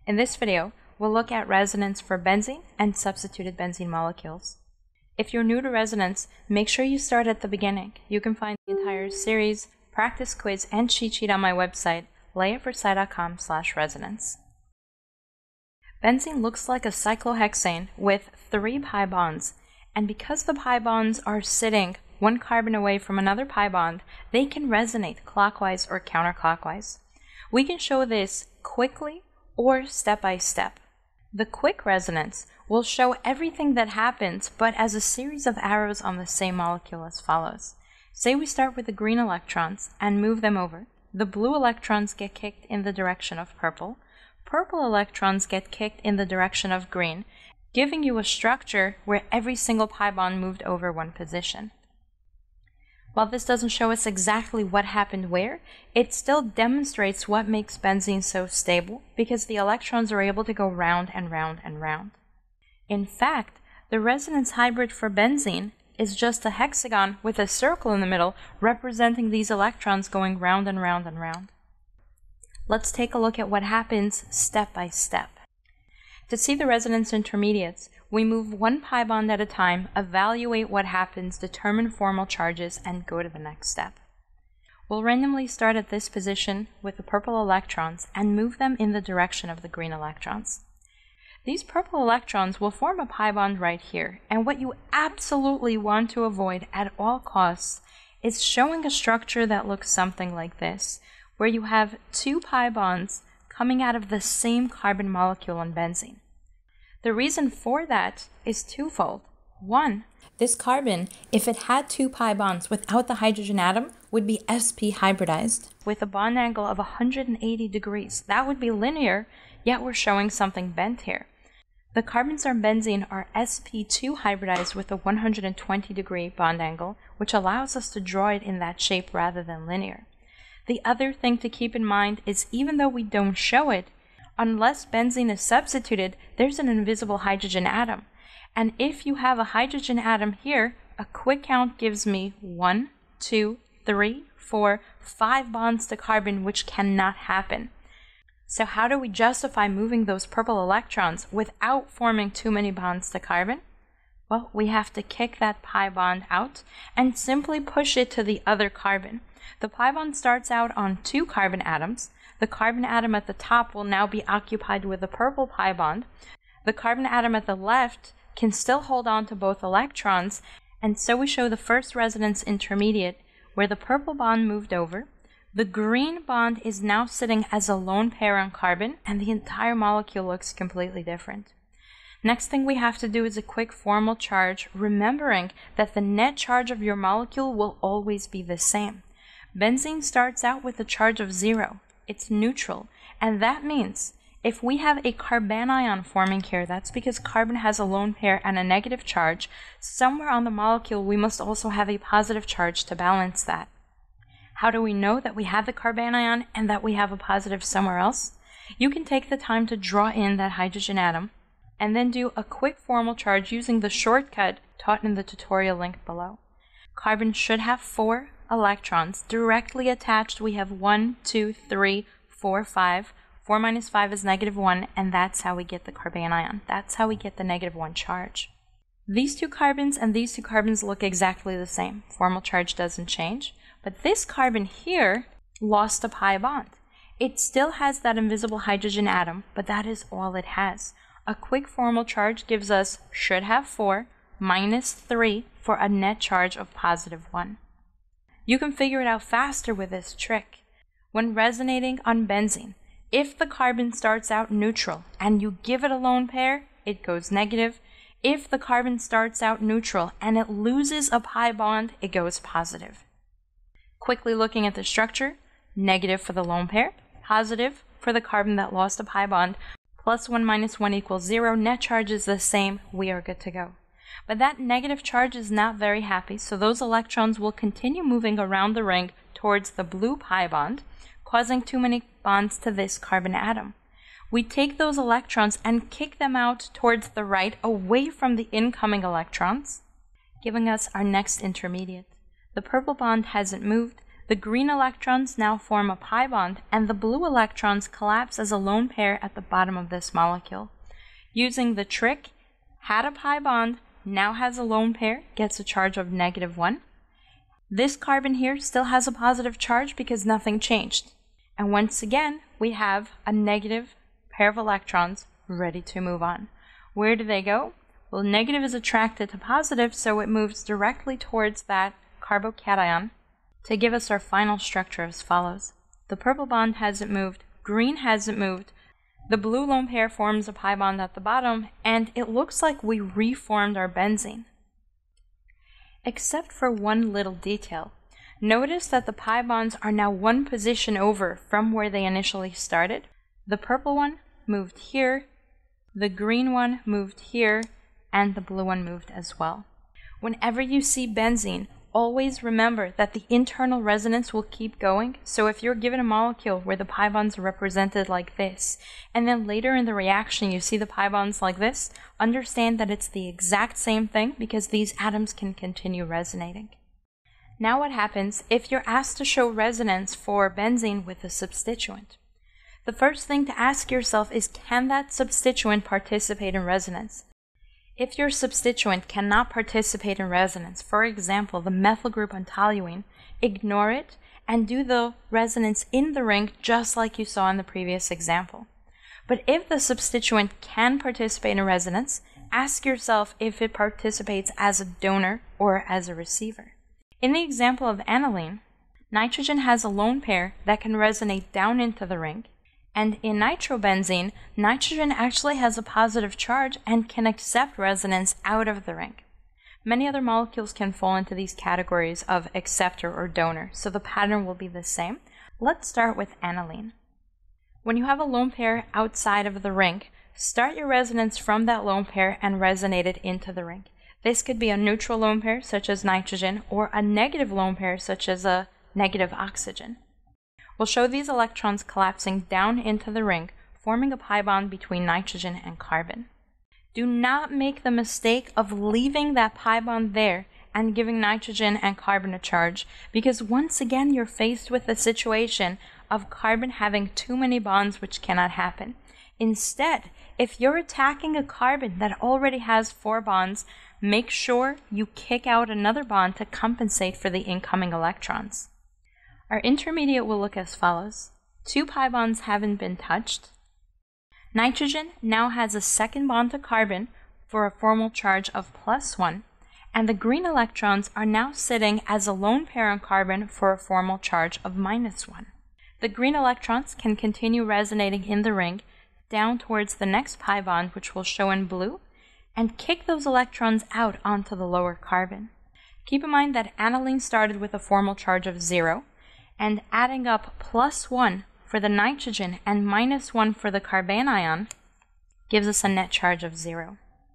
In this video, we'll look at resonance for benzene and substituted benzene molecules. If you're new to resonance, make sure you start at the beginning. You can find the entire series, practice quiz, and cheat sheet on my website, layitforsci.com/resonance. Benzene looks like a cyclohexane with 3 pi bonds, and because the pi bonds are sitting one carbon away from another pi bond, they can resonate clockwise or counterclockwise. We can show this quickly or step by step. The quick resonance will show everything that happens, but as a series of arrows on the same molecule as follows. Say we start with the green electrons and move them over. The blue electrons get kicked in the direction of purple. Purple electrons get kicked in the direction of green, giving you a structure where every single pi bond moved over one position. While this doesn't show us exactly what happened where, it still demonstrates what makes benzene so stable, because the electrons are able to go round and round and round. In fact, the resonance hybrid for benzene is just a hexagon with a circle in the middle representing these electrons going round and round and round. Let's take a look at what happens step by step. To see the resonance intermediates, we move one pi bond at a time, evaluate what happens, determine formal charges, and go to the next step. We'll randomly start at this position with the purple electrons and move them in the direction of the green electrons. These purple electrons will form a pi bond right here, and what you absolutely want to avoid at all costs is showing a structure that looks something like this, where you have 2 pi bonds coming out of the same carbon molecule in benzene. The reason for that is twofold. One, this carbon, if it had 2 pi bonds without the hydrogen atom, would be sp hybridized with a bond angle of 180 degrees. That would be linear, yet we're showing something bent here. The carbons on benzene are sp2 hybridized with a 120 degree bond angle, which allows us to draw it in that shape rather than linear. The other thing to keep in mind is even though we don't show it, unless benzene is substituted, there's an invisible hydrogen atom. And if you have a hydrogen atom here, a quick count gives me 1, 2, 3, 4, 5 bonds to carbon, which cannot happen. So how do we justify moving those purple electrons without forming too many bonds to carbon? Well, we have to kick that pi bond out and simply push it to the other carbon. The pi bond starts out on 2 carbon atoms. The carbon atom at the top will now be occupied with the purple pi bond. The carbon atom at the left can still hold on to both electrons, and so we show the first resonance intermediate where the purple bond moved over. The green bond is now sitting as a lone pair on carbon, and the entire molecule looks completely different. Next thing we have to do is a quick formal charge, remembering that the net charge of your molecule will always be the same. Benzene starts out with a charge of 0. It's neutral, and that means if we have a carbanion forming here, that's because carbon has a lone pair and a negative charge. Somewhere on the molecule we must also have a positive charge to balance that. How do we know that we have the carbanion and that we have a positive somewhere else? You can take the time to draw in that hydrogen atom and then do a quick formal charge using the shortcut taught in the tutorial link below. Carbon should have 4 electrons directly attached. We have 1, 2, 3, 4, 5. 4 minus 5 is -1, and that's how we get the carbanion. That's how we get the -1 charge. These 2 carbons and these 2 carbons look exactly the same. Formal charge doesn't change, but this carbon here lost a pi bond. It still has that invisible hydrogen atom, but that is all it has. A quick formal charge gives us should have 4 minus 3 for a net charge of +1. You can figure it out faster with this trick. When resonating on benzene, if the carbon starts out neutral and you give it a lone pair, it goes negative. If the carbon starts out neutral and it loses a pi bond, it goes positive. Quickly looking at the structure, negative for the lone pair, positive for the carbon that lost a pi bond, +1 minus 1 equals 0, net charge is the same, we are good to go. But that negative charge is not very happy, so those electrons will continue moving around the ring towards the blue pi bond, causing too many bonds to this carbon atom. We take those electrons and kick them out towards the right, away from the incoming electrons, giving us our next intermediate. The purple bond hasn't moved, The green electrons now form a pi bond, and the blue electrons collapse as a lone pair at the bottom of this molecule. Using the trick, had a pi bond, now has a lone pair, gets a charge of -1. This carbon here still has a positive charge because nothing changed. And once again, we have a negative pair of electrons ready to move on. Where do they go? Well, negative is attracted to positive, so it moves directly towards that carbocation to give us our final structure as follows. The purple bond hasn't moved, green hasn't moved, the blue lone pair forms a pi bond at the bottom, and it looks like we reformed our benzene. Except for one little detail. Notice that the pi bonds are now one position over from where they initially started. The purple one moved here, the green one moved here, and the blue one moved as well. Whenever you see benzene, always remember that the internal resonance will keep going. So if you're given a molecule where the pi bonds are represented like this, and then later in the reaction you see the pi bonds like this, understand that it's the exact same thing because these atoms can continue resonating. Now what happens if you're asked to show resonance for benzene with a substituent? The first thing to ask yourself is, can that substituent participate in resonance? If your substituent cannot participate in resonance, for example, the methyl group on toluene, ignore it and do the resonance in the ring just like you saw in the previous example. But if the substituent can participate in resonance, ask yourself if it participates as a donor or as a receiver. In the example of aniline, nitrogen has a lone pair that can resonate down into the ring. And in nitrobenzene, nitrogen actually has a positive charge and can accept resonance out of the ring. Many other molecules can fall into these categories of acceptor or donor, so the pattern will be the same. Let's start with aniline. When you have a lone pair outside of the ring, start your resonance from that lone pair and resonate it into the ring. This could be a neutral lone pair, such as nitrogen, or a negative lone pair, such as a negative oxygen. We'll show these electrons collapsing down into the ring, forming a pi bond between nitrogen and carbon. Do not make the mistake of leaving that pi bond there and giving nitrogen and carbon a charge, because once again you're faced with a situation of carbon having too many bonds, which cannot happen. Instead, if you're attacking a carbon that already has 4 bonds, make sure you kick out another bond to compensate for the incoming electrons. Our intermediate will look as follows. 2 pi bonds haven't been touched. Nitrogen now has a second bond to carbon for a formal charge of +1, and the green electrons are now sitting as a lone pair on carbon for a formal charge of -1. The green electrons can continue resonating in the ring down towards the next pi bond, which we'll show in blue, and kick those electrons out onto the lower carbon. Keep in mind that aniline started with a formal charge of 0, and adding up +1 for the nitrogen and -1 for the carbanion gives us a net charge of 0.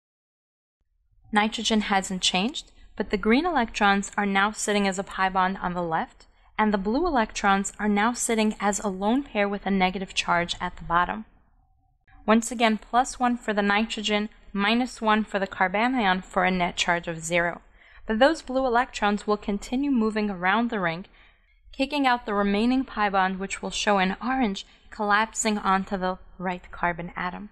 Nitrogen hasn't changed, but the green electrons are now sitting as a pi bond on the left, and the blue electrons are now sitting as a lone pair with a negative charge at the bottom. Once again, +1 for the nitrogen, -1 for the carbanion for a net charge of 0. But those blue electrons will continue moving around the ring, kicking out the remaining pi bond, which we'll show in orange, collapsing onto the right carbon atom.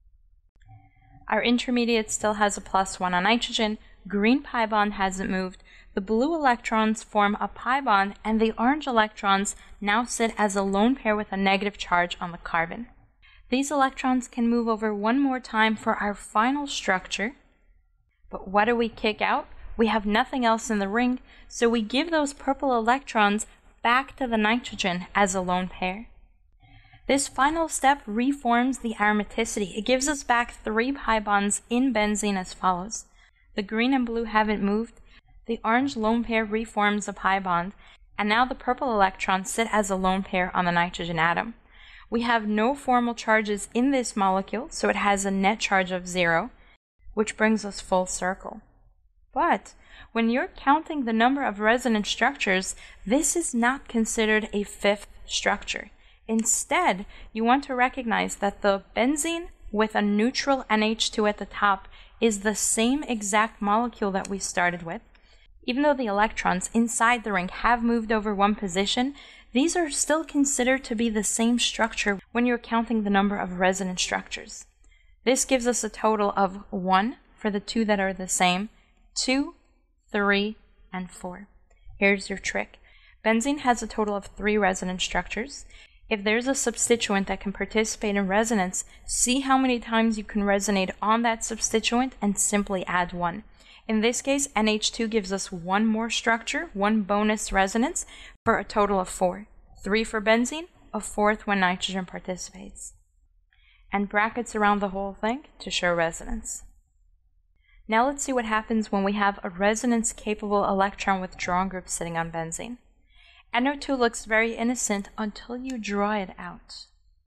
Our intermediate still has a +1 on nitrogen, green pi bond hasn't moved, the blue electrons form a pi bond, and the orange electrons now sit as a lone pair with a negative charge on the carbon. These electrons can move over one more time for our final structure, but what do we kick out? We have nothing else in the ring, so we give those purple electrons back to the nitrogen as a lone pair. This final step reforms the aromaticity. It gives us back 3 pi bonds in benzene as follows. The green and blue haven't moved, the orange lone pair reforms a pi bond, and now the purple electrons sit as a lone pair on the nitrogen atom. We have no formal charges in this molecule, so it has a net charge of 0, which brings us full circle. But when you're counting the number of resonance structures, this is not considered a 5th structure. Instead, you want to recognize that the benzene with a neutral NH2 at the top is the same exact molecule that we started with. Even though the electrons inside the ring have moved over one position, these are still considered to be the same structure when you're counting the number of resonance structures. This gives us a total of 1 for the two that are the same, 2, 3, and 4. Here's your trick. Benzene has a total of 3 resonance structures. If there's a substituent that can participate in resonance, see how many times you can resonate on that substituent and simply add 1. In this case, NH2 gives us 1 more structure, 1 bonus resonance, for a total of 4. 3 for benzene, a 4th when nitrogen participates. And brackets around the whole thing to show resonance. Now let's see what happens when we have a resonance-capable electron withdrawing group sitting on benzene. NO2 looks very innocent until you draw it out.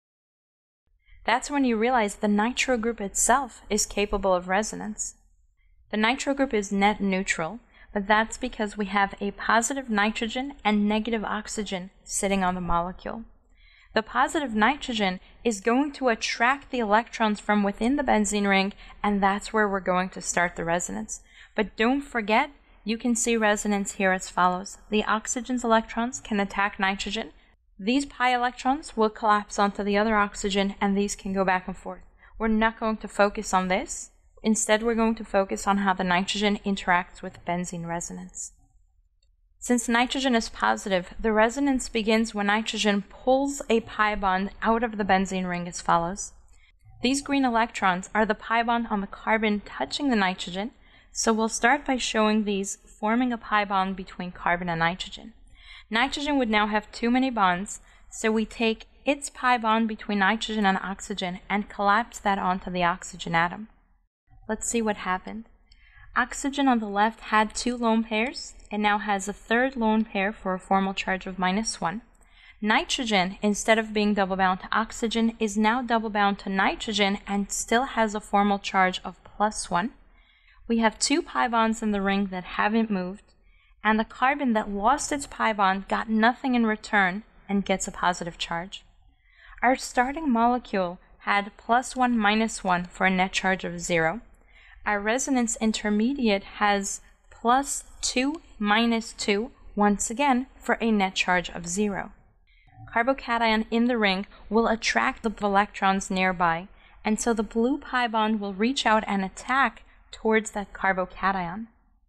That's when you realize the nitro group itself is capable of resonance. The nitro group is net neutral, but that's because we have a positive nitrogen and negative oxygen sitting on the molecule. The positive nitrogen is going to attract the electrons from within the benzene ring, and that's where we're going to start the resonance. But don't forget, you can see resonance here as follows. The oxygen's electrons can attack nitrogen. These pi electrons will collapse onto the other oxygen, and these can go back and forth. We're not going to focus on this. Instead, we're going to focus on how the nitrogen interacts with benzene resonance. Since nitrogen is positive, the resonance begins when nitrogen pulls a pi bond out of the benzene ring as follows. These green electrons are the pi bond on the carbon touching the nitrogen, so we'll start by showing these forming a pi bond between carbon and nitrogen. Nitrogen would now have too many bonds, so we take its pi bond between nitrogen and oxygen and collapse that onto the oxygen atom. Let's see what happened. Oxygen on the left had 2 lone pairs. It now has a 3rd lone pair for a formal charge of -1. Nitrogen, instead of being double bound to oxygen, is now double bound to nitrogen and still has a formal charge of +1. We have 2 pi bonds in the ring that haven't moved, and the carbon that lost its pi bond got nothing in return and gets a positive charge. Our starting molecule had +1 -1 for a net charge of 0. Our resonance intermediate has +2 -2 once again for a net charge of 0. Carbocation in the ring will attract the electrons nearby, and so the blue pi bond will reach out and attack towards that carbocation.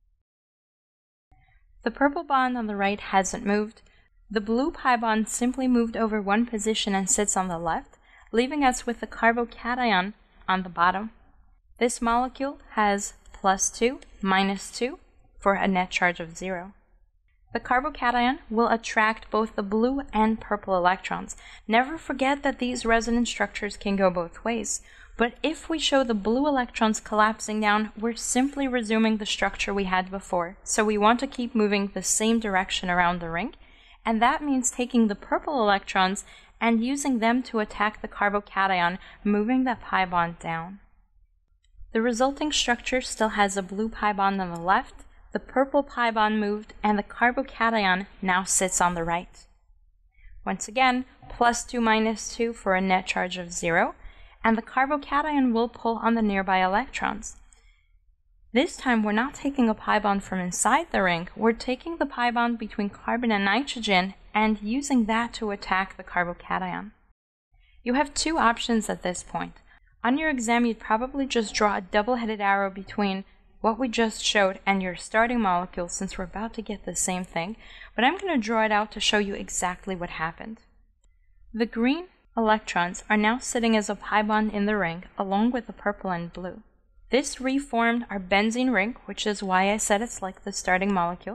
The purple bond on the right hasn't moved. The blue pi bond simply moved over one position and sits on the left, leaving us with the carbocation on the bottom. This molecule has +2 -2 for a net charge of 0. The carbocation will attract both the blue and purple electrons. Never forget that these resonance structures can go both ways, but if we show the blue electrons collapsing down, we're simply resuming the structure we had before. So we want to keep moving the same direction around the ring, and that means taking the purple electrons and using them to attack the carbocation, moving that pi bond down. The resulting structure still has a blue pi bond on the left, the purple pi bond moved, and the carbocation now sits on the right. Once again, +2 -2 for a net charge of 0, and the carbocation will pull on the nearby electrons. This time we're not taking a pi bond from inside the ring, we're taking the pi bond between carbon and nitrogen and using that to attack the carbocation. You have 2 options at this point. On your exam, you'd probably just draw a double-headed arrow between what we just showed and your starting molecule, since we're about to get the same thing, but I'm going to draw it out to show you exactly what happened. The green electrons are now sitting as a pi bond in the ring, along with the purple and blue. This reformed our benzene ring, which is why I said it's like the starting molecule.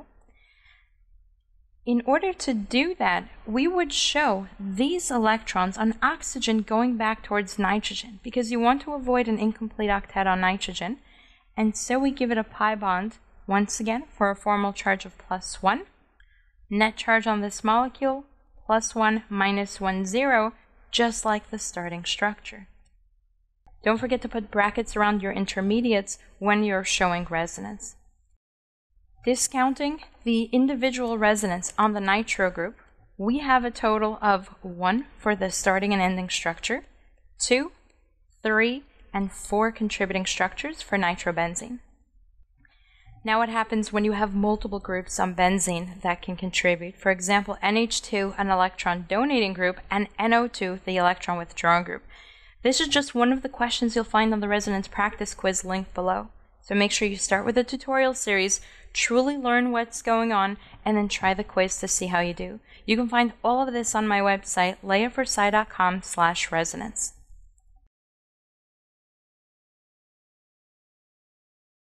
In order to do that, we would show these electrons on oxygen going back towards nitrogen, because you want to avoid an incomplete octet on nitrogen, and so we give it a pi bond, once again, for a formal charge of +1. Net charge on this molecule, +1 -1 0, just like the starting structure. Don't forget to put brackets around your intermediates when you're showing resonance. Discounting the individual resonance on the nitro group, we have a total of 1 for the starting and ending structure, 2, 3, and 4 contributing structures for nitrobenzene. Now what happens when you have multiple groups on benzene that can contribute? For example, NH2, an electron donating group, and NO2, the electron withdrawing group. This is just one of the questions you'll find on the resonance practice quiz link below. So make sure you start with the tutorial series, truly learn what's going on, and then try the quiz to see how you do. You can find all of this on my website, leiaforpsi.com/resonance.